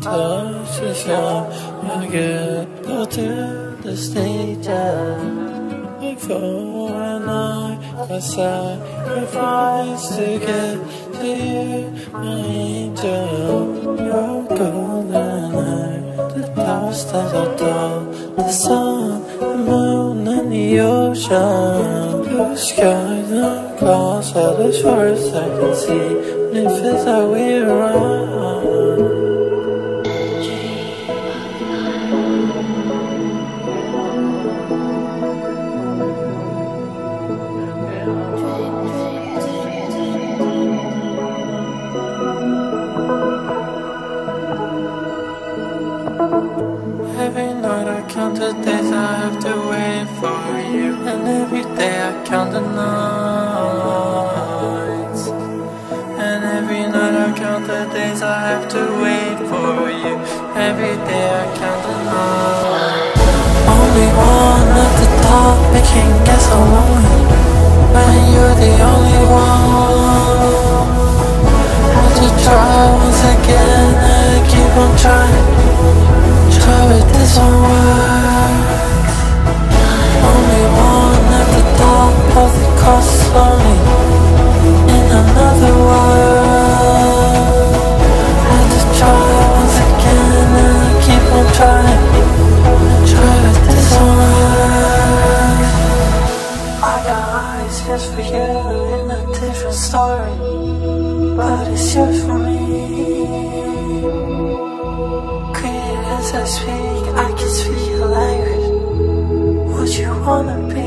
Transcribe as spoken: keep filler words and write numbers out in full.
touch is young. I get to the stage before and I I sacrifice to get to you, my angel. Your golden hair, the dust that I dull, the sun, the moon and the ocean. Blue skies and clouds are as far as I can see, and it feels like we're around. Every night I count the days I have to wait for you, and every day I count the nights. And every night I count the days I have to wait for you. Every day I count the nights. Only one at the top, it can get so lonely when you're the only one. Had to try once again and keep on trying. Try but this won't work. Only one at the top of the cost lonely in another world. Had to try once again and keep on trying. Try but this won't work. I got eyes just for you in a different story, but it's yours for me. As I speak, I can speak your language. What you wanna be?